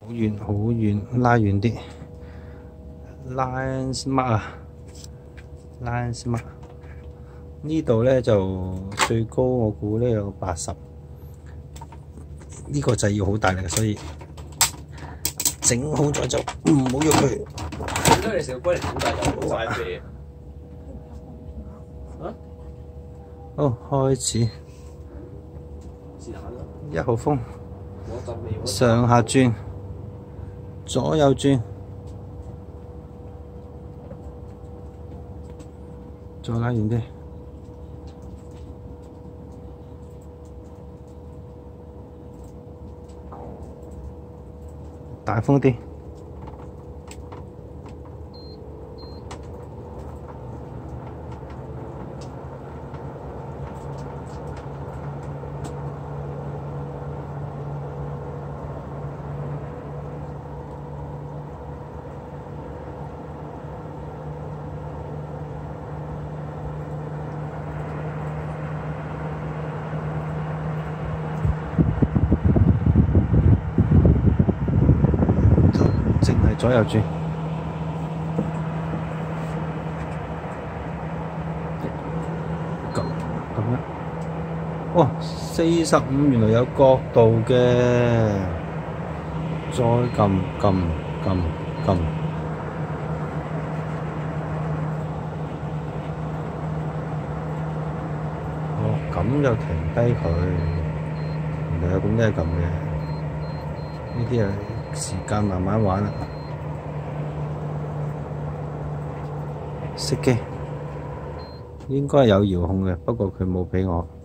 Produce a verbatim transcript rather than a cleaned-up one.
好遠好遠，拉遠啲。Lions Mark 啊 ，Lions Mark 呢度咧就最高我估咧有八十，呢個掣要好大力，所以整好咗就唔好喐佢。 因為你成個龜嚟好大就冇晒啡。啊？ 好，開始。一號風，上下轉，左右轉，再拉遠啲，大風啲。淨係左右轉，咁咁樣。哇！四十五原來有角度嘅，再撳撳撳撳。哦，咁就停低佢。原來有咁多撳嘅，呢啲啊〜時間慢慢玩啦，熄機應該有遙控嘅，不過佢冇畀我。